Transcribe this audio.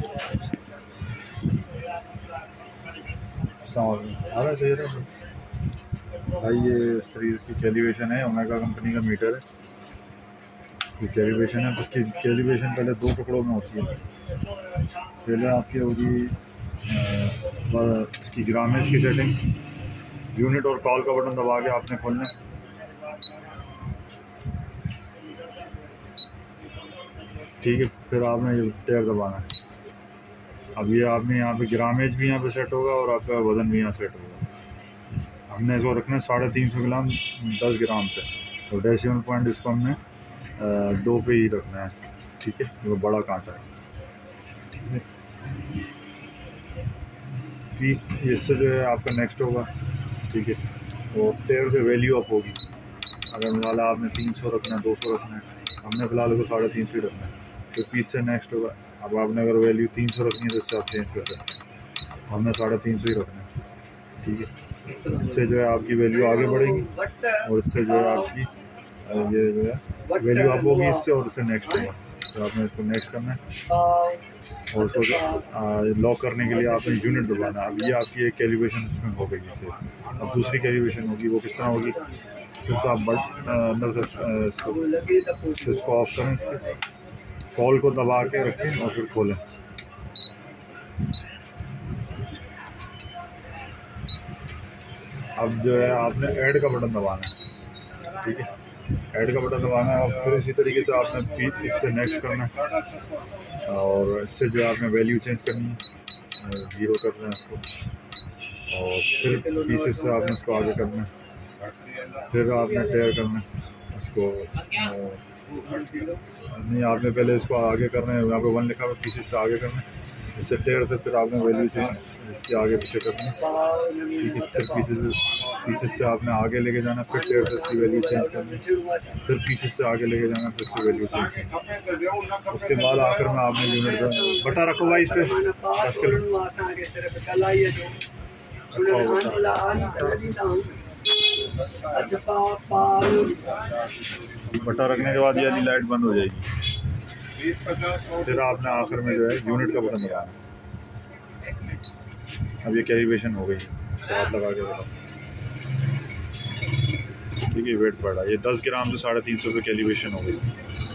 आ रहा है भाई। ये इस तरीके की कैलिब्रेशन है, ओमेगा कंपनी का मीटर है। इसकी कैलिब्रेशन है, उसकी कैलिब्रेशन पहले दो टुकड़ों में होती है। पहले आपकी होगी इसकी ग्रामेज की सेटिंग, यूनिट और कॉल का बटन दबा के आपने खोलना है। ठीक है, फिर आपने ये टेयर दबाना है। अब ये आपने यहाँ पे ग्रामेज भी यहाँ पे सेट होगा और आपका वज़न भी यहाँ सेट होगा। हमने इसको रखना है 350 ग्राम 10 ग्राम पे, तो डेसिमल पॉइंट इसको हमने 2 पे ही रखना है। ठीक है, वो बड़ा कांटा है। ठीक है, पीस इससे जो है आपका नेक्स्ट होगा। ठीक है, तो टेयर से वैल्यू अप होगी। अगर वाला आपने 300 रखना है, 200 रखना है, हमने फ़िलहाल इसको 350 ही रखना है। तो पीस से नेक्स्ट होगा। अब आपने अगर वैल्यू 300 रखनी है तो इससे आप चेंज कर सकते हैं, हमने 350 ही रखना है। ठीक है, इससे जो है आपकी वैल्यू आगे बढ़ेगी और इससे जो है आपकी ये जो है वैल्यू अप होगी इससे, और इससे नेक्स्ट होगा। तो आपने इसको नेक्स्ट करना है और उसको लॉक करने के लिए आपने यूनिट दबाना है। अब ये आपकी एक कैलिब्रेशन इसमें हो गई इससे। अब दूसरी कैलिब्रेशन होगी, वो किस तरह होगी? फिर तो आप अंदर से इसको ऑफ करें, इसके कॉल को दबा के रखें और फिर खोलें। अब जो है आपने ऐड का बटन दबाना है। ठीक है, ऐड का बटन दबाना है और फिर इसी तरीके से आपने इससे नेक्स्ट करना है और इससे जो आपने वैल्यू चेंज करनी है, 0 करना है इसको, और फिर पीसेस से आपने इसको आगे करना है। फिर आपने टेयर करना है इसको, नहीं आपने पहले इसको आगे करना है, यहाँ पे 1 लिखा हुआ, पीसेस से आगे करना है। इससे टेयर से फिर आपने वैल्यू चेंज इसके आगे पीछे करना है। ठीक है, फिर पीसेस से आपने आगे लेके जाना, फिर टेयर से इसकी वैल्यू चेंज करनी है, फिर पीसेस से आगे लेके जाना, फिर इससे वैल्यू चेंज करनी है। उसके बाद आखिर में आपने यूनिट बटा रखो भाई इस पर 10 किलो बटा रखने के बाद ये वाली लाइट बंद हो जाएगी। फिर आपने आखिर में जो है यूनिट का बटन दबाना। अब ये कैलिब्रेशन हो गई, तो हाथ लगा के बताओ। ठीक है, वेट बढ़ा, ये 10 ग्राम से 350 पे कैलिब्रेशन हो गई।